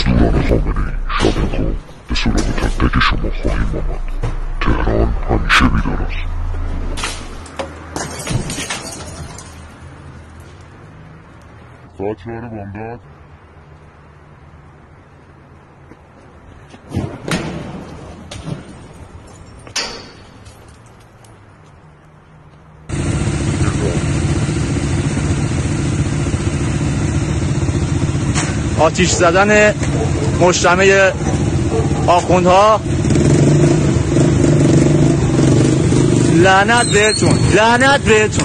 مزدوران خامنه‌ای شب امکان به سراغ تک تک شما خواهیم آمد. تهران همیشه بیدار است. ساعت 4 بامداد. آتیش زدن مجتمع آخوندها. لعنت بهتون، لعنت بهتون.